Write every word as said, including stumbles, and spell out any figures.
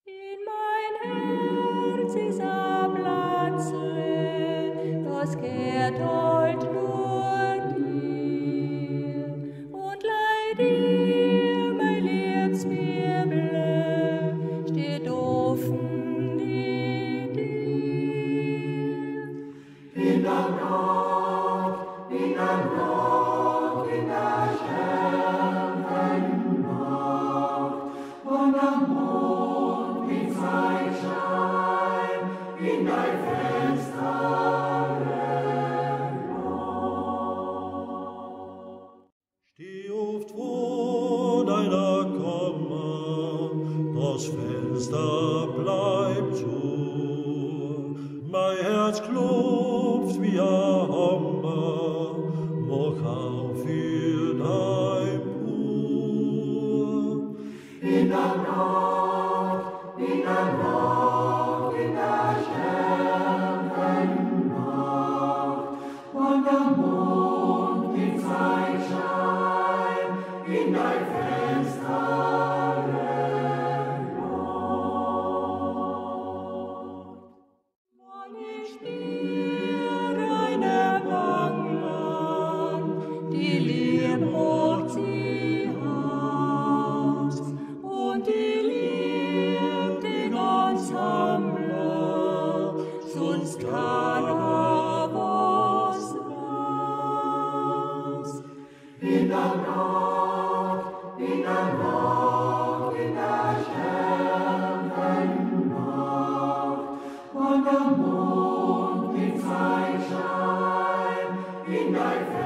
In mein Herz ist am Platze, das kehrt heut nur dir. Und leih dir, mein liebes Bibele, steht offen in dir. In der Nacht, in der Nacht, in der sternenhellen Nacht, und am Mond mit sein Schein in dein Fenster Nacht. Steh oft vor deiner Kammer, das Fenster bleibt zu, mein Herz klopft wie ein Hammer, mach auf für dein Pur. In der Nacht, in der Nacht, in der sternenhellen Nacht, und am Mond mit sein Schein in dein Fenster Nacht. Wann ich dir eine Wangen, die lieb macht sie aus, und die liebt den ganz Sammler, sonst keiner was raus. In der Nacht, in der Nacht, in der sternenhellen Nacht, und am Mond mit sein Schein in dein